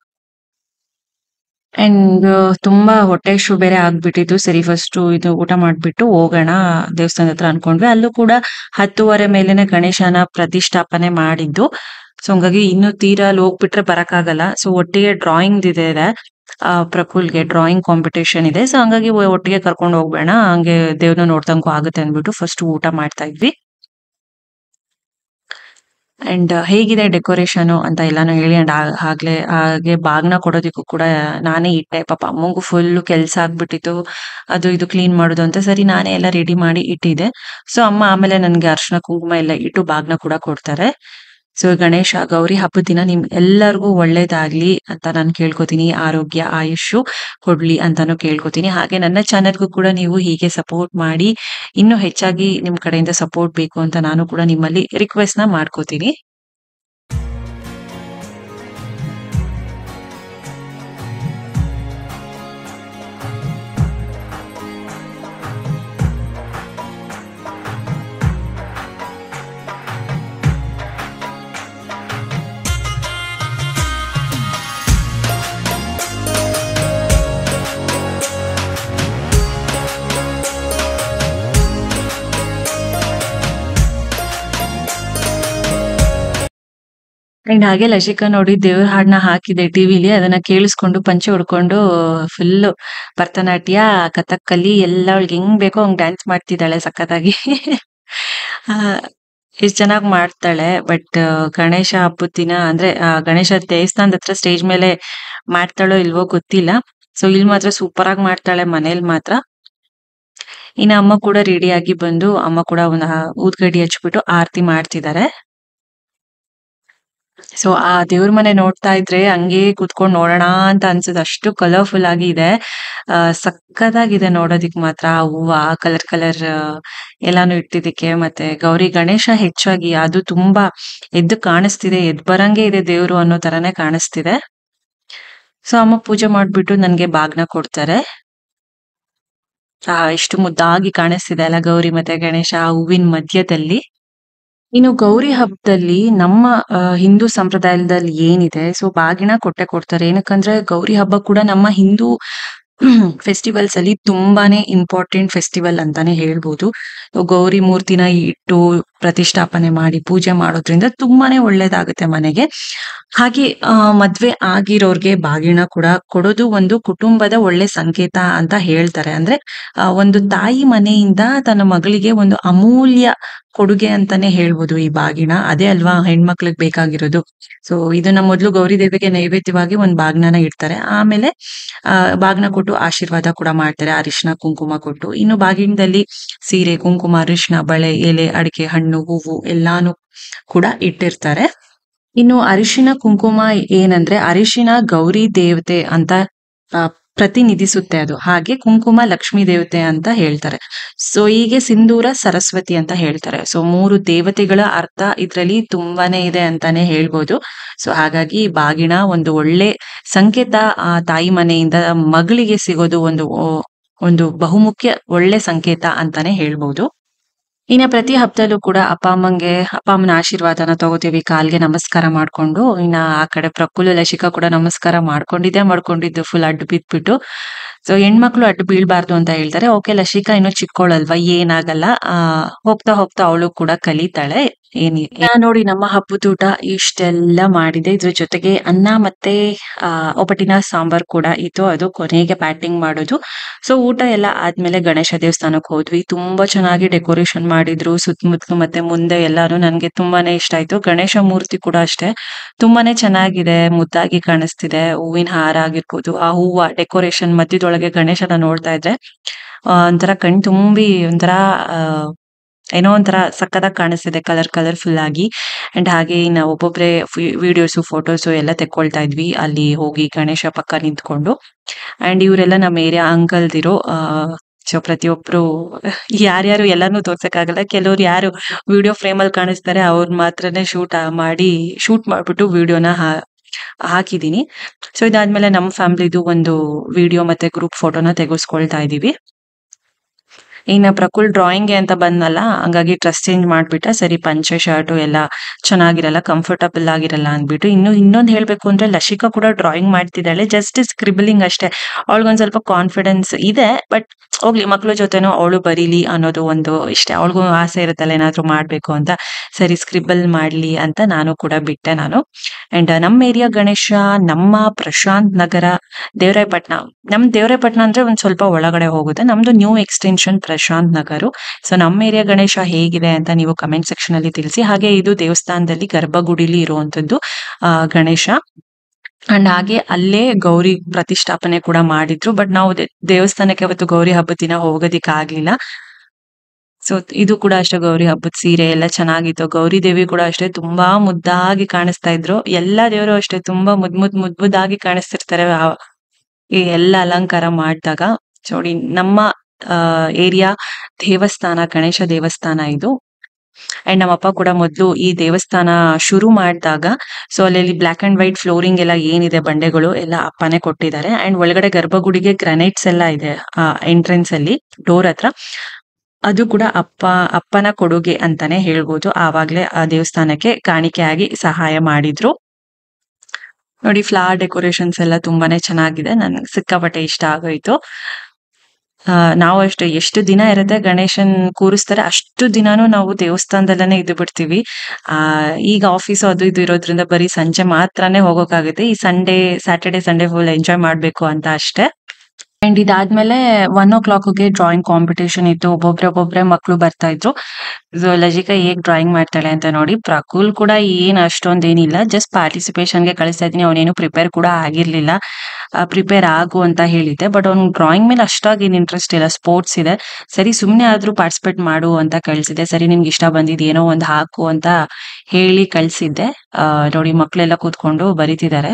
ಅಂಡ್ ತುಂಬಾ ಹೊಟ್ಟೆ ಹಸಿವು ಬೇರೆ ಆಗ್ಬಿಟ್ಟಿತ್ತು. ಸರಿ ಫಸ್ಟ್ ಇದು ಊಟ ಮಾಡ್ಬಿಟ್ಟು ಹೋಗೋಣ ದೇವಸ್ಥಾನದ ಹತ್ರ ಅನ್ಕೊಂಡ್ವಿ. ಅಲ್ಲೂ ಕೂಡ 10:30 ಮೇಲೆನೆ ಗಣೇಶನ ಪ್ರತಿಷ್ಠಾಪನೆ ಮಾಡಿದ್ದು. ಸೊ ಹಂಗಾಗಿ ಇನ್ನು ತೀರಾ ಅಲ್ಲಿ ಹೋಗ್ಬಿಟ್ರೆ ಬರಕ್ಕಾಗಲ್ಲ. ಸೊ ಒಟ್ಟಿಗೆ ಡ್ರಾಯಿಂಗ್ ಇದೆ. ಪ್ರಕುಲ್‌ಗೆ ಡ್ರಾಯಿಂಗ್ ಕಾಂಪಿಟೇಷನ್ ಇದೆ. ಸೊ ಹಂಗಾಗಿ ಒಟ್ಟಿಗೆ ಕರ್ಕೊಂಡು ಹೋಗ್ಬೇಡ, ಹಂಗೆ ದೇವ್ರನ್ನ ನೋಡ್ದಂಗೂ ಆಗುತ್ತೆ ಅಂದ್ಬಿಟ್ಟು ಫಸ್ಟ್ ಊಟ ಮಾಡ್ತಾ ಇದ್ವಿ. ಅಂಡ್ ಹೇಗಿದೆ ಡೆಕೋರೇಷನ್ ಅಂತ ಎಲ್ಲಾನು ಹೇಳಿ. ಅಂಡ್ ಹಾಗೆ ಬಾಗ್ನ ಕೊಡೋದಕ್ಕೂ ಕೂಡ ನಾನೇ ಇಟ್ಟೆ. ಪಾಪ ಅಮ್ಮಂಗೂ ಫುಲ್ ಕೆಲ್ಸ ಆಗ್ಬಿಟ್ಟಿತ್ತು, ಅದು ಇದು ಕ್ಲೀನ್ ಮಾಡೋದು ಅಂತ. ಸರಿ ನಾನೇ ಎಲ್ಲ ರೆಡಿ ಮಾಡಿ ಇಟ್ಟಿದ್ದೆ. ಸೊ ಅಮ್ಮ ಆಮೇಲೆ ನನ್ಗೆ ಅರ್ಶಿನ ಕುಂಕುಮ ಎಲ್ಲ ಇಟ್ಟು ಬಾಗ್ನ ಕೂಡ ಕೊಡ್ತಾರೆ. ಸೊ ಗಣೇಶ ಗೌರಿ ಹಬ್ಬದ ದಿನ ನಿಮ್ ಎಲ್ಲರಿಗೂ ಒಳ್ಳೇದಾಗ್ಲಿ ಅಂತ ನಾನು ಕೇಳ್ಕೊತೀನಿ. ಆರೋಗ್ಯ ಆಯುಷು ಕೊಡ್ಲಿ ಅಂತಾನು ಕೇಳ್ಕೊತೀನಿ. ಹಾಗೆ ನನ್ನ ಚಾನೆಲ್ಗೂ ಕೂಡ ನೀವು ಹೀಗೆ ಸಪೋರ್ಟ್ ಮಾಡಿ, ಇನ್ನು ಹೆಚ್ಚಾಗಿ ನಿಮ್ ಕಡೆಯಿಂದ ಸಪೋರ್ಟ್ ಬೇಕು ಅಂತ ನಾನು ಕೂಡ ನಿಮ್ಮಲ್ಲಿ ರಿಕ್ವೆಸ್ಟ್ ನ ಮಾಡ್ಕೋತೀನಿ. ಅಂಡ್ ಹಾಗೆ ಲಶಿಕಾ ನೋಡಿ ದೇವ್ರ ಹಾಡ್ನ ಹಾಕಿದೆ ಟಿವಿಲಿ. ಅದನ್ನ ಕೇಳಿಸ್ಕೊಂಡು ಪಂಚೆ ಹೊಡ್ಕೊಂಡು ಫುಲ್ ಭರತನಾಟ್ಯ, ಕಥಕ್ಕಲಿ ಎಲ್ಲ ಅವಳಿಗೆ ಹೆಂಗ್ ಬೇಕೋ ಹಂಗ್ ಡ್ಯಾನ್ಸ್ ಮಾಡ್ತಿದ್ದಾಳೆ ಸಖತ್ತಾಗಿ. ಆ, ಎಷ್ಟ್ ಚೆನ್ನಾಗ್ ಮಾಡ್ತಾಳೆ. ಬಟ್ ಗಣೇಶ ಹಬ್ಬದ ದಿನ ಅಂದ್ರೆ ಗಣೇಶ ದೇವಸ್ಥಾನದ ಹತ್ರ ಸ್ಟೇಜ್ ಮೇಲೆ ಮಾಡ್ತಾಳೋ ಇಲ್ವೋ ಗೊತ್ತಿಲ್ಲ. ಸೊ ಇಲ್ಲಿ ಮಾತ್ರ ಸೂಪರ್ ಆಗಿ ಮಾಡ್ತಾಳೆ ಮನೇಲಿ ಮಾತ್ರ. ಇನ್ನ ಅಮ್ಮ ಕೂಡ ರೆಡಿ ಆಗಿ ಬಂದು ಅಮ್ಮ ಕೂಡ ಒಂದ್ ಊದ್ಗಡ್ಡಿ ಹಚ್ಬಿಟ್ಟು ಆರತಿ ಮಾಡ್ತಿದ್ದಾರೆ. ಸೊ ಆ ದೇವ್ರ ಮನೆ ನೋಡ್ತಾ ಇದ್ರೆ ಹಂಗೆ ಕೂತ್ಕೊಂಡ್ ನೋಡೋಣ ಅಂತ ಅನ್ಸುತ್ತೆ. ಅಷ್ಟು ಕಲರ್ಫುಲ್ ಆಗಿ ಇದೆ. ಸಕ್ಕತ್ತಾಗಿದೆ ನೋಡೋದಿಕ್ ಮಾತ್ರ. ಹೂವ ಕಲರ್ ಕಲರ್ ಎಲ್ಲಾನು ಇಟ್ಟಿದ್ದಕ್ಕೆ. ಮತ್ತೆ ಗೌರಿ ಗಣೇಶ ಹೆಚ್ಚಾಗಿ ಅದು ತುಂಬಾ ಎದ್ದು ಕಾಣಿಸ್ತಿದೆ, ಎದ್ ಬರಂಗೆ ಇದೆ ದೇವ್ರು ಅನ್ನೋ ತರಾನೇ ಕಾಣಿಸ್ತಿದೆ. ಸೊ ಅಮ್ಮ ಪೂಜೆ ಮಾಡ್ಬಿಟ್ಟು ನನ್ಗೆ ಬಾಗ್ನ ಕೊಡ್ತಾರೆ. ಎಷ್ಟು ಮುದ್ದಾಗಿ ಕಾಣಿಸ್ತಿದೆ ಅಲ್ಲ ಗೌರಿ ಮತ್ತೆ ಗಣೇಶ ಹೂವಿನ ಮಧ್ಯದಲ್ಲಿ. ಇನ್ನು ಗೌರಿ ಹಬ್ಬದಲ್ಲಿ ನಮ್ಮ ಹಿಂದೂ ಸಂಪ್ರದಾಯದಲ್ಲಿ ಏನಿದೆ, ಸೊ ಬಾಗಿನ ಕೊಟ್ಟೆ ಕೊಡ್ತಾರೆ. ಏನಕ್ಕಂದ್ರೆ ಗೌರಿ ಹಬ್ಬ ಕೂಡ ನಮ್ಮ ಹಿಂದೂ ಫೆಸ್ಟಿವಲ್ಸ್ ಅಲ್ಲಿ ತುಂಬಾನೇ ಇಂಪಾರ್ಟೆಂಟ್ ಫೆಸ್ಟಿವಲ್ ಅಂತಾನೆ ಹೇಳ್ಬೋದು. ಗೌರಿ ಮೂರ್ತಿನ ಇಟ್ಟು ಪ್ರತಿಷ್ಠಾಪನೆ ಮಾಡಿ ಪೂಜೆ ಮಾಡೋದ್ರಿಂದ ತುಂಬಾನೇ ಒಳ್ಳೇದಾಗುತ್ತೆ ಮನೆಗೆ. ಹಾಗೆ ಮದ್ವೆ ಆಗಿರೋರ್ಗೆ ಬಾಗಿನ ಕೂಡ ಕೊಡೋದು ಒಂದು ಕುಟುಂಬದ ಒಳ್ಳೆ ಸಂಕೇತ ಅಂತ ಹೇಳ್ತಾರೆ. ಅಂದ್ರೆ ಒಂದು ತಾಯಿ ಮನೆಯಿಂದ ತನ್ನ ಮಗಳಿಗೆ ಒಂದು ಅಮೂಲ್ಯ ಕೊಡುಗೆ ಅಂತಾನೆ ಹೇಳ್ಬೋದು ಈ ಬಾಗಿನ. ಅದೇ ಅಲ್ವಾ ಹೆಣ್ಮಕ್ಳಿಗೆ ಬೇಕಾಗಿರೋದು. ಸೊ ಇದನ್ನ ಮೊದ್ಲು ಗೌರಿ ದೇವಿಗೆ ನೈವೇದ್ಯವಾಗಿ ಒಂದ್ ಬಾಗ್ನನ ಇಡ್ತಾರೆ. ಆಮೇಲೆ ಬಾಗ್ನ ಕೊಟ್ಟು ಆಶೀರ್ವಾದ ಕೂಡ ಮಾಡ್ತಾರೆ, ಅರಿಶಿನ ಕುಂಕುಮ ಕೊಟ್ಟು. ಇನ್ನು ಬಾಗಿನದಲ್ಲಿ ಸೀರೆ, ಕುಂಕುಮ, ಅರಿಶಿನ, ಬಳೆ, ಎಲೆ, ಅಡಿಕೆ, ಹಣ್ಣು, ಹೂವು ಎಲ್ಲಾನು ಕೂಡ ಇಟ್ಟಿರ್ತಾರೆ. ಇನ್ನು ಅರಿಶಿನ ಕುಂಕುಮ ಏನಂದ್ರೆ ಅರಿಶಿನ ಗೌರಿ ದೇವತೆ ಅಂತ ಪ್ರತಿನಿಧಿಸುತ್ತೆ ಅದು. ಹಾಗೆ ಕುಂಕುಮ ಲಕ್ಷ್ಮೀ ದೇವತೆ ಅಂತ ಹೇಳ್ತಾರೆ. ಸೊ ಹೀಗೆ ಸಿಂಧೂರ ಸರಸ್ವತಿ ಅಂತ ಹೇಳ್ತಾರೆ. ಸೊ 3 ದೇವತೆಗಳ ಅರ್ಥ ಇದ್ರಲ್ಲಿ ತುಂಬಾನೇ ಇದೆ ಅಂತಾನೆ ಹೇಳ್ಬೋದು. ಸೊ ಹಾಗಾಗಿ ಬಾಗಿನ ಒಂದು ಒಳ್ಳೆ ಸಂಕೇತ. ಆ ತಾಯಿ ಮನೆಯಿಂದ ಮಗಳಿಗೆ ಸಿಗೋದು ಒಂದು ಒಂದು ಬಹುಮುಖ್ಯ ಒಳ್ಳೆ ಸಂಕೇತ ಅಂತಾನೆ ಹೇಳ್ಬೋದು. ಇನ್ನ ಪ್ರತಿ ಹಬ್ಬದಲ್ಲೂ ಕೂಡ ಅಪ್ಪ ಅಮ್ಮನ ಆಶೀರ್ವಾದನ ತಗೋತೀವಿ, ಕಾಲ್ಗೆ ನಮಸ್ಕಾರ ಮಾಡ್ಕೊಂಡು. ಇನ್ನ ಆ ಕಡೆ ಪ್ರಕುಲು ಲಸಿಕಾ ಕೂಡ ನಮಸ್ಕಾರ ಮಾಡ್ಕೊಂಡಿದ್ದು ಫುಲ್ ಅಡ್ಡು ಬಿದ್ಬಿಟ್ಟು. ಸೊ ಹೆಣ್ಮಕ್ಳು ಅಡ್ಡು ಬೀಳ್ಬಾರ್ದು ಅಂತ ಹೇಳ್ತಾರೆ. ಓಕೆ, ಲಸಿಕಾ ಇನ್ನೂ ಚಿಕ್ಕೋಳಲ್ವಾ, ಏನಾಗಲ್ಲ. ಹೋಗ್ತಾ ಹೋಗ್ತಾ ಅವಳು ಕೂಡ ಕಲಿತಾಳೆ. ನೋಡಿ, ನಮ್ಮ ಹಬ್ಬದೂಟ ಇಷ್ಟೆಲ್ಲ ಮಾಡಿದೆ. ಇದ್ರ ಜೊತೆಗೆ ಅನ್ನ ಮತ್ತೆ ಒಬ್ಬಟ್ಟಿನ ಸಾಂಬಾರ್ ಕೂಡ ಇತ್ತು. ಅದು ಕೊನೆಗೆ ಬ್ಯಾಟಿಂಗ್ ಮಾಡೋದು. ಸೊ ಊಟ ಎಲ್ಲ ಆದ್ಮೇಲೆ ಗಣೇಶ ದೇವಸ್ಥಾನಕ್ಕೆ ಹೋದ್ವಿ. ತುಂಬಾ ಚೆನ್ನಾಗಿ ಡೆಕೋರೇಷನ್ ಮಾಡಿದ್ರು ಸುತ್ತಮುತ್ತಲು ಮತ್ತೆ ಮುಂದೆ ಎಲ್ಲಾನು. ನನ್ಗೆ ತುಂಬಾನೇ ಇಷ್ಟ ಆಯ್ತು. ಗಣೇಶ ಮೂರ್ತಿ ಕೂಡ ಅಷ್ಟೇ ತುಂಬಾನೇ ಚೆನ್ನಾಗಿದೆ, ಮುದ್ದಾಗಿ ಕಾಣಿಸ್ತಿದೆ. ಹೂವಿನ ಹಾರ ಆಗಿರ್ಬೋದು, ಆ ಹೂವ ಡೆಕೋರೇಷನ್ ಮಧ್ಯದೊಳಗೆ ಗಣೇಶನ ನೋಡ್ತಾ ಇದ್ರೆ ಒಂಥರ ಕಣ್ ತುಂಬಿ ಒಂಥರ ಏನೋ ಒಂಥರ ಸಕ್ಕತ್ತಾಗಿ ಕಾಣಿಸ್ತಿದೆ, ಕಲರ್ಫುಲ್ ಆಗಿ. ಅಂಡ್ ಹಾಗೆ ನಾವು ಒಬ್ಬೊಬ್ರೆ ವಿಡಿಯೋಸು ಫೋಟೋಸು ಎಲ್ಲ ತೆಕ್ಕೊಳ್ತಾ ಇದ್ವಿ ಅಲ್ಲಿ ಹೋಗಿ ಗಣೇಶ ಪಕ್ಕ ನಿಂತ್ಕೊಂಡು. ಅಂಡ್ ಇವರೆಲ್ಲ ನಮ್ಮ ಏರಿಯಾ ಅಂಕಲ್ದಿರೋ. ಸೊ ಪ್ರತಿಯೊಬ್ರು ಯಾರ್ಯಾರು ಎಲ್ಲಾನು ತೋರ್ಸಕ್ಕಾಗಲ್ಲ. ಕೆಲವ್ರು ಯಾರು ವಿಡಿಯೋ ಫ್ರೇಮ್ ಅಲ್ಲಿ ಕಾಣಿಸ್ತಾರೆ ಅವ್ರು ಮಾತ್ರನೇ ಶೂಟ್ ಮಾಡ್ಬಿಟ್ಟು ವಿಡಿಯೋನ ಹಾಕಿದೀನಿ. ಸೊ ಇದಾದ್ಮೇಲೆ ನಮ್ಮ ಫ್ಯಾಮಿಲಿದು ಒಂದು ವಿಡಿಯೋ ಮತ್ತೆ ಗ್ರೂಪ್ ಫೋಟೋನ ತೆಗೆಸ್ಕೊಳ್ತಾ ಇದೀವಿ. ಇನ್ನ ಪ್ರಕುಲ್ ಡ್ರಾಯಿಂಗ್ಗೆ ಅಂತ ಬಂದ್ನಲ್ಲ, ಹಂಗಾಗಿ ಡ್ರೆಸ್ ಚೇಂಜ್ ಮಾಡ್ಬಿಟ್ಟ. ಸರಿ, ಪಂಚೆ ಶರ್ಟು ಎಲ್ಲ ಚೆನ್ನಾಗಿರಲ್ಲ, ಕಂಫರ್ಟಬಲ್ ಆಗಿರಲ್ಲ ಅಂದ್ಬಿಟ್ಟು. ಇನ್ನೊಂದು ಹೇಳ್ಬೇಕು ಅಂದ್ರೆ ಲಸಿಕಾ ಕೂಡ ಡ್ರಾಯಿಂಗ್ ಮಾಡ್ತಿದ್ದಾಳೆ. ಜಸ್ಟ್ ಸ್ಕ್ರಿಬಲಿಂಗ್ ಅಷ್ಟೇ. ಅವಳಿಗೊಂದ್ ಸ್ವಲ್ಪ ಕಾನ್ಫಿಡೆನ್ಸ್ ಇದೆ. ಬಟ್ ಹೋಗ್ಲಿ, ಮಕ್ಳ ಜೊತೆನೂ ಅವಳು ಬರೀಲಿ ಅನ್ನೋದು ಒಂದು ಇಷ್ಟೇ. ಅವಳಿಗೂ ಆಸೆ ಇರುತ್ತಲ್ಲ ಏನಾದ್ರು ಮಾಡ್ಬೇಕು ಅಂತ. ಸರಿ, ಸ್ಕ್ರಿಬಲ್ ಮಾಡ್ಲಿ ಅಂತ ನಾನು ಕೂಡ ಬಿಟ್ಟೆ ನಾನು. ಅಂಡ್ ನಮ್ಮ ಏರಿಯಾ ಗಣೇಶ ನಮ್ಮ ಪ್ರಶಾಂತ್ ನಗರ ದೇವರಾಯಪಟ್ಟಣ. ನಮ್ ದೇವರಾಯಪಟ್ಟಣ ಅಂದ್ರೆ ಒಂದ್ ಸ್ವಲ್ಪ ಒಳಗಡೆ ಹೋಗುತ್ತೆ. ನಮ್ದು new extension Prashanth Nagar. So ನಮ್ಮ ಏರಿಯಾ ಗಣೇಶ ಹೇಗಿದೆ ಅಂತ ನೀವು ಕಮೆಂಟ್ ಸೆಕ್ಷನ್ ಅಲ್ಲಿ ತಿಳಿಸಿ. ಹಾಗೆ ಇದು ದೇವಸ್ಥಾನದಲ್ಲಿ ಗರ್ಭಗುಡಿಲಿ ಇರುವಂತದ್ದು ಗಣೇಶ. ಅಂಡ್ ಹಾಗೆ ಅಲ್ಲೇ ಗೌರಿ ಪ್ರತಿಷ್ಠಾಪನೆ ಕೂಡ ಮಾಡಿದ್ರು. ಬಟ್ ನಾವು ದೇವಸ್ಥಾನಕ್ಕೆ ಅವತ್ತು ಗೌರಿ ಹಬ್ಬದ ದಿನ ಹೋಗೋದಿಕ್ ಆಗ್ಲಿಲ್ಲ. ಸೊ ಇದು ಕೂಡ ಅಷ್ಟೇ, ಗೌರಿ ಹಬ್ಬದ ಸೀರೆ ಎಲ್ಲ ಚೆನ್ನಾಗಿತ್ತು. ಗೌರಿ ದೇವಿ ಕೂಡ ಅಷ್ಟೇ ತುಂಬಾ ಮುದ್ದಾಗಿ ಕಾಣಿಸ್ತಾ ಇದ್ರು. ಎಲ್ಲಾ ದೇವರು ಅಷ್ಟೇ ತುಂಬಾ ಮುದ್ದಾಗಿ ಕಾಣಿಸ್ತಿರ್ತಾರೆ ಈ ಎಲ್ಲ ಅಲಂಕಾರ ಮಾಡಿದಾಗ. ನೋಡಿ, ನಮ್ಮ ಏರಿಯಾ ದೇವಸ್ಥಾನ ಗಣೇಶ ದೇವಸ್ಥಾನ ಇದು. ಅಂಡ್ ನಮ್ಮಪ್ಪ ಕೂಡ ಮೊದ್ಲು ಈ ದೇವಸ್ಥಾನ ಶುರು ಮಾಡಿದಾಗ ಸೊ ಅಲ್ಲಿ ಬ್ಲಾಕ್ ಅಂಡ್ ವೈಟ್ ಫ್ಲೋರಿಂಗ್ ಎಲ್ಲ ಏನಿದೆ ಬಂಡೆಗಳು ಎಲ್ಲ ಅಪ್ಪನೇ ಕೊಟ್ಟಿದ್ದಾರೆ. ಅಂಡ್ ಒಳಗಡೆ ಗರ್ಭಗುಡಿಗೆ ಗ್ರಾನೈಟ್ಸ್ ಎಲ್ಲ ಇದೆ ಎಂಟ್ರೆನ್ಸ್ ಅಲ್ಲಿ ಡೋರ್ ಹತ್ರ. ಅದು ಕೂಡ ಅಪ್ಪನ ಕೊಡುಗೆ ಅಂತಾನೆ ಹೇಳ್ಬೋದು. ಆವಾಗ್ಲೇ ಆ ದೇವಸ್ಥಾನಕ್ಕೆ ಕಾಣಿಕೆ ಆಗಿ ಸಹಾಯ ಮಾಡಿದ್ರು. ನೋಡಿ, ಫ್ಲವರ್ ಡೆಕೋರೇಷನ್ಸ್ ಎಲ್ಲ ತುಂಬಾನೇ ಚೆನ್ನಾಗಿದೆ. ನನ್ಗೆ ಸಿಕ್ಕಾಪಟ್ಟೆ ಇಷ್ಟ ಆಗೋಯ್ತು. ನಾವು ಅಷ್ಟೇ, ಎಷ್ಟು ದಿನ ಇರುತ್ತೆ ಗಣೇಶನ್ ಕೂರಿಸ್ತಾರೆ ಅಷ್ಟು ದಿನಾನು ನಾವು ದೇವಸ್ಥಾನದಲ್ಲೇನೆ ಇದ್ದು ಬಿಡ್ತೀವಿ. ಈಗ ಆಫೀಸ್ ಅದು ಇದು ಇರೋದ್ರಿಂದ ಬರೀ ಸಂಜೆ ಮಾತ್ರನೇ ಹೋಗೋಕ್ಕಾಗುತ್ತೆ. ಈ ಸ್ಯಾಟರ್ಡೆ ಸಂಡೇ ಫುಲ್ ಎಂಜಾಯ್ ಮಾಡ್ಬೇಕು ಅಂತ ಅಷ್ಟೇ. ಅಂಡ್ ಇದಾದ್ಮೇಲೆ 1:00 ಡ್ರಾಯಿಂಗ್ ಕಾಂಪಿಟೇಷನ್ ಇತ್ತು. ಒಬ್ಬೊಬ್ರೆ ಮಕ್ಳು ಬರ್ತಾ ಇದ್ರು. ಲಸಿಕಾ ಹೇಗ್ ಡ್ರಾಯಿಂಗ್ ಮಾಡ್ತಾಳೆ ಅಂತ ನೋಡಿ. ಪ್ರಕುಲ್ ಕೂಡ ಏನ್ ಅಷ್ಟೊಂದೇನಿಲ್ಲ, ಜಸ್ಟ್ ಪಾರ್ಟಿಸಿಪೇಷನ್ಗೆ ಕಳಿಸ್ತಾ ಇದೀನಿ. ಅವನೇನು ಪ್ರಿಪೇರ್ ಕೂಡ ಆಗಿರ್ಲಿಲ್ಲ. ಪ್ರಿಪೇರ್ ಆಗು ಅಂತ ಹೇಳಿದ್ದೆ. ಬಟ್ ಅವ್ನ್ ಡ್ರಾಯಿಂಗ್ ಮೇಲೆ ಅಷ್ಟಾಗಿ ಏನ್ ಇಂಟ್ರೆಸ್ಟ್ ಇಲ್ಲ, ಸ್ಪೋರ್ಟ್ಸ್ ಇದೆ. ಸರಿ, ಸುಮ್ನೆ ಆದ್ರೂ ಪಾರ್ಟಿಸಿಪೇಟ್ ಮಾಡು ಅಂತ ಕಳ್ಸಿದ್ದೆ. ಸರಿ, ನಿಮ್ಗೆ ಇಷ್ಟ ಬಂದಿದ್ ಏನೋ ಒಂದ್ ಹಾಕು ಅಂತ ಹೇಳಿ ಕಳ್ಸಿದ್ದೆ. ನೋಡಿ, ಮಕ್ಳೆಲ್ಲ ಕೂತ್ಕೊಂಡು ಬರೀತಿದ್ದಾರೆ.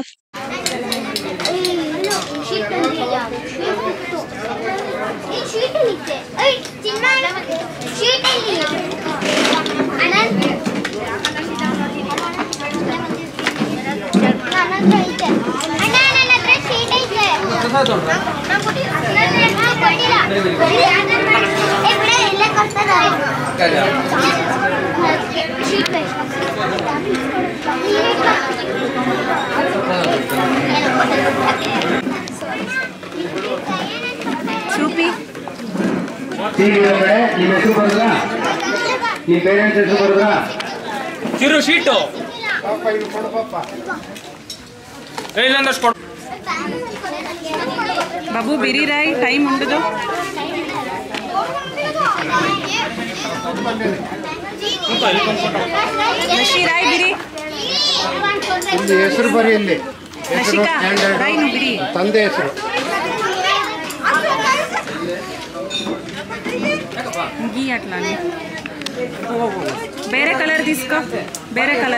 ಸೂಪಿ ನಿಮ್ಮ ಹೆಸರು ಬರೋದ್ರಾ? ನಿಮ್ಮ ಪೇರೆಂಟ್ಸ್ ಹೆಸರು ಬರೋದ್ರಾ? ಚಿರು ಶೀಟು ಬಾಬು ಬಿರಿ ರಾಯ್ ಟೈಮ್ ಉಂಟದು. ರಾಯ್ ಬಿರಿ ಹೆಸರು ಬರೀ ಇಲ್ಲಿ. ತಂದೆ ಹೆಸರು గీ అట్లానే ಬೇರೆ ಕಲರ್ తీసుకో. ಬೇರೆ ಕಲರ್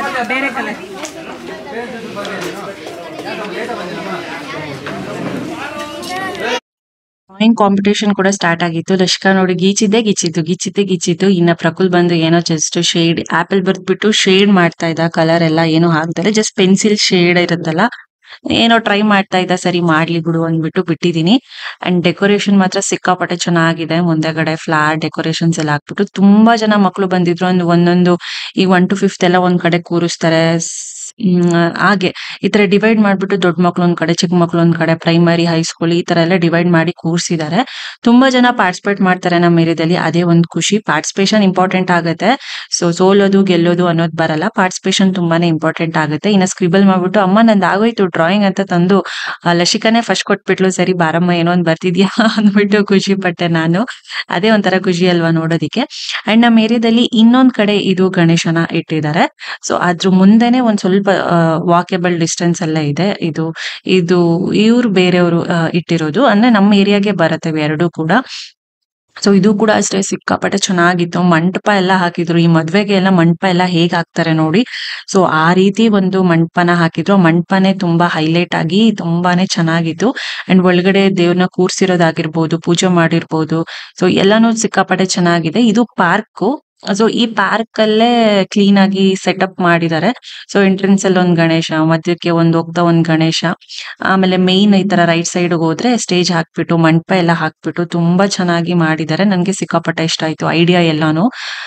ಡ್ರಾಯಿಂಗ್ ಕಾಂಪಿಟೇಷನ್ ಕೂಡ ಸ್ಟಾರ್ಟ್ ಆಗಿತ್ತು. ಲಸಿಕಾ ನೋಡಿ ಗೀಚಿದ್ದು. ಇನ್ನ ಪ್ರಕುಲ್ ಬಂದು ಏನೋ ಜಸ್ಟ್ ಶೇಡ್ ಆಪಲ್ ಬರ್ದ್ಬಿಟ್ಟು ಶೇಡ್ ಮಾಡ್ತಾ ಇದ್ದ. ಕಲರ್ ಎಲ್ಲ ಏನು ಹಾಕ್ತಾರೆ, ಜಸ್ಟ್ ಪೆನ್ಸಿಲ್ ಶೇಡ್ ಇರುತ್ತಲ್ಲ ಏನೋ ಟ್ರೈ ಮಾಡ್ತಾ ಇದ್ದ, ಸರಿ ಮಾಡ್ಲಿ ಬಿಡು ಅಂದ್ಬಿಟ್ಟು ಬಿಟ್ಟಿದೀನಿ. ಅಂಡ್ ಡೆಕೋರೇಷನ್ ಮಾತ್ರ ಸಿಕ್ಕಾಪಟ್ಟೆ ಚೆನ್ನಾಗಿದೆ. ಮುಂದೆಗಡೆ ಫ್ಲವರ್ ಡೆಕೋರೇಷನ್ಸ್ ಎಲ್ಲ ಹಾಕ್ಬಿಟ್ಟು ತುಂಬಾ ಜನ ಮಕ್ಳು ಬಂದಿದ್ರು. ಒಂದೊಂದು ಈ 1 to 5th ಎಲ್ಲ ಒಂದ್ ಕಡೆ ಕೂರಿಸ್ತಾರೆ. ಹಾಗೆ ಈ ತರ ಡಿವೈಡ್ ಮಾಡ್ಬಿಟ್ಟು ದೊಡ್ಡ ಮಕ್ಳು ಒಂದ್ ಕಡೆ, ಚಿಕ್ಕ ಮಕ್ಳು ಒಂದ್ ಕಡೆ, ಪ್ರೈಮರಿ, ಹೈಸ್ಕೂಲ್ ಈ ತರ ಎಲ್ಲ ಡಿವೈಡ್ ಮಾಡಿ ಕೂರ್ಸಿದ್ದಾರೆ. ತುಂಬಾ ಜನ ಪಾರ್ಟಿಸಿಪೇಟ್ ಮಾಡ್ತಾರೆ ನಮ್ಮ ಏರಿಯಾದಲ್ಲಿ. ಅದೇ ಒಂದ್ ಖುಷಿ. ಪಾರ್ಟಿಸಿಪೇಷನ್ ಇಂಪಾರ್ಟೆಂಟ್ ಆಗುತ್ತೆ. ಸೋಲೋದು ಗೆಲ್ಲೋದು ಅನ್ನೋದು ಬರಲ್ಲ. ಪಾರ್ಟಿಸಿಪೇಷನ್ ತುಂಬಾನೇ ಇಂಪಾರ್ಟೆಂಟ್ ಆಗುತ್ತೆ. ಇನ್ನ ಸ್ಕ್ರಿಬಲ್ ಮಾಡ್ಬಿಟ್ಟು ಅಮ್ಮ ನಂದು ಆಗೋಯ್ತು ಡ್ರಾಯಿಂಗ್ ಅಂತ ತಂದು ಲಶಿಕಾನೇ ಫಸ್ಟ್ ಕೊಟ್ಬಿಟ್ಲು. ಸರಿ ಬಾರಮ್ಮ ಏನೋ ಒಂದ್ ಬರ್ತಿದ್ಯಾ ಅಂದ್ಬಿಟ್ಟು ಖುಷಿ ಪಟ್ಟೆ ನಾನು. ಅದೇ ಒಂಥರ ಖುಷಿ ಅಲ್ವಾ ನೋಡೋದಿಕ್ಕೆ. ಅಂಡ್ ನಮ್ಮ ಏರಿಯಾದಲ್ಲಿ ಇನ್ನೊಂದ್ ಕಡೆ ಇದು ಗಣೇಶನ ಇಟ್ಟಿದ್ದಾರೆ. ಸೊ ಅದ್ರ ಮುಂದೆನೆ ಒಂದ್ ಸ್ವಲ್ಪ ವಾಕೇಬಲ್ ಡಿಸ್ಟೆನ್ಸ್ ಎಲ್ಲ ಇದೆ. ಇದು ಇವ್ರು ಬೇರೆಯವರು ಇಟ್ಟಿರೋದು, ಅಂದ್ರೆ ನಮ್ಮ ಏರಿಯಾಗೆ ಬರುತ್ತೆ ಎರಡೂ ಕೂಡ. ಸೊ ಇದು ಕೂಡ ಅಷ್ಟೇ ಸಿಕ್ಕಾಪಟ್ಟೆ ಚೆನ್ನಾಗಿತ್ತು. ಮಂಟಪ ಎಲ್ಲ ಹಾಕಿದ್ರು. ಈ ಮದ್ವೆಗೆ ಎಲ್ಲ ಮಂಟಪ ಎಲ್ಲ ಹೇಗ್ ಹಾಕ್ತಾರೆ ನೋಡಿ, ಸೊ ಆ ರೀತಿ ಒಂದು ಮಂಟಪನ ಹಾಕಿದ್ರು. ಮಂಟಪನೇ ತುಂಬಾ ಹೈಲೈಟ್ ಆಗಿ ತುಂಬಾನೇ ಚೆನ್ನಾಗಿತ್ತು. ಅಂಡ್ ಒಳಗಡೆ ದೇವ್ರನ್ನ ಕೂರ್ಸಿರೋದಾಗಿರ್ಬೋದು, ಪೂಜೆ ಮಾಡಿರ್ಬೋದು, ಸೊ ಎಲ್ಲಾನು ಸಿಕ್ಕಾಪಟ್ಟೆ ಚೆನ್ನಾಗಿದೆ. ಇದು ಪಾರ್ಕ್. ಸೊ ಈ ಪಾರ್ಕ್ ಅಲ್ಲೇ ಕ್ಲೀನ್ ಆಗಿ ಸೆಟಪ್ ಮಾಡಿದ್ದಾರೆ. ಸೊ ಎಂಟ್ರೆನ್ಸ್ ಅಲ್ಲಿ ಒಂದ್ ಗಣೇಶ, ಮಧ್ಯಕ್ಕೆ ಹೋಗ್ತಾ ಒಂದ್ ಗಣೇಶ, ಆಮೇಲೆ ಮೇನ್ ಈ ತರ ರೈಟ್ ಸೈಡ್ ಹೋದ್ರೆ ಸ್ಟೇಜ್ ಹಾಕ್ಬಿಟ್ಟು ಮಂಟಪ ಎಲ್ಲ ಹಾಕ್ಬಿಟ್ಟು ತುಂಬಾ ಚೆನ್ನಾಗಿ ಮಾಡಿದ್ದಾರೆ. ನನ್ಗೆ ಸಿಕ್ಕಾಪಟ್ಟೆ ಇಷ್ಟ ಆಯ್ತು ಐಡಿಯಾ ಎಲ್ಲಾನು.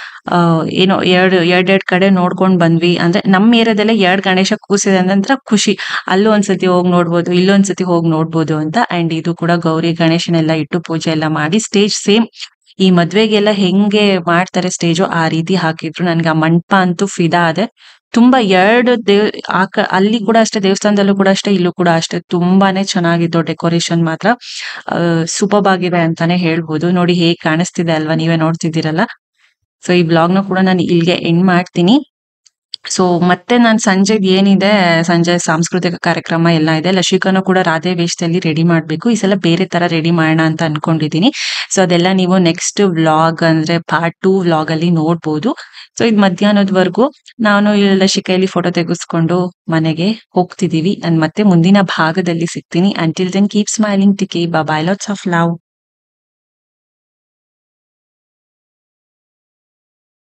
ಏನೋ ಎರಡೆರಡ್ ಕಡೆ ನೋಡ್ಕೊಂಡ್ ಬಂದ್ವಿ. ಅಂದ್ರೆ ನಮ್ಮ ಏರಿಯಾದಲ್ಲೇ 2 ಗಣೇಶ ಕೂರ್ಸಿದೆ ಅಂದ್ರೆ ಖುಷಿ. ಅಲ್ಲೂ ಒಂದ್ಸತಿ ಹೋಗಿ ನೋಡ್ಬೋದು, ಇಲ್ಲೊಂದ್ಸತಿ ಹೋಗಿ ನೋಡ್ಬೋದು ಅಂತ. ಅಂಡ್ ಇದು ಕೂಡ ಗೌರಿ ಗಣೇಶನೆಲ್ಲ ಇಟ್ಟು ಪೂಜೆ ಎಲ್ಲ ಮಾಡಿ ಸ್ಟೇಜ್ ಸೇಮ್ ಈ ಮದ್ವೆಗೆಲ್ಲ ಹೆಂಗೆ ಮಾಡ್ತಾರೆ ಸ್ಟೇಜು ಆ ರೀತಿ ಹಾಕಿದ್ರು. ನನ್ಗೆ ಆ ಮಂಟಪ ಅಂತೂ ಫಿದಾ ಆದೆ. ತುಂಬಾ 2 ಅಲ್ಲಿ ಕೂಡ ಅಷ್ಟೇ, ದೇವಸ್ಥಾನದಲ್ಲೂ ಕೂಡ ಅಷ್ಟೇ, ಇಲ್ಲೂ ಕೂಡ ಅಷ್ಟೇ ತುಂಬಾನೇ ಚೆನ್ನಾಗಿತ್ತು. ಡೆಕೋರೇಷನ್ ಮಾತ್ರ ಸೂಪರ್ಬ್ ಆಗಿದೆ ಅಂತಾನೆ ಹೇಳ್ಬೋದು. ನೋಡಿ ಹೇಗ್ ಕಾಣಿಸ್ತಿದೆ ಅಲ್ವಾ, ನೀವೇ ನೋಡ್ತಿದ್ದೀರಲ್ಲ. ಸೊ ಈ ಬ್ಲಾಗ್ ನ ಕೂಡ ನಾನು ಇಲ್ಲಿಗೆ ಎಂಡ್ ಮಾಡ್ತೀನಿ. ಸೊ ಮತ್ತೆ ನಾನು ಸಂಜೆದ್ ಏನಿದೆ, ಸಂಜೆ ಸಾಂಸ್ಕೃತಿಕ ಕಾರ್ಯಕ್ರಮ ಎಲ್ಲ ಇದೆ. ಲಶಿಕಾನು ಕೂಡ ರಾಧೆ ವೇಷದಲ್ಲಿ ರೆಡಿ ಮಾಡ್ಬೇಕು. ಈ ಸಲ ಬೇರೆ ತರ ರೆಡಿ ಮಾಡೋಣ ಅಂತ ಅನ್ಕೊಂಡಿದೀನಿ. ಸೊ ಅದೆಲ್ಲ ನೀವು ನೆಕ್ಸ್ಟ್ ವ್ಲಾಗ್ ಅಂದ್ರೆ ಪಾರ್ಟ್ 2 ವ್ಲಾಗ್ ಅಲ್ಲಿ ನೋಡ್ಬೋದು. ಸೊ ಇದು ಮಧ್ಯಾಹ್ನದವರೆಗೂ ನಾನು ಲಶಿಕೆಯಲ್ಲಿ ಫೋಟೋ ತೆಗೆಸ್ಕೊಂಡು ಮನೆಗೆ ಹೋಗ್ತಿದೀವಿ. ನಾನು ಮತ್ತೆ ಮುಂದಿನ ಭಾಗದಲ್ಲಿ ಸಿಗ್ತೀನಿ. Until then keep smiling, take care, bye bye, lots of love.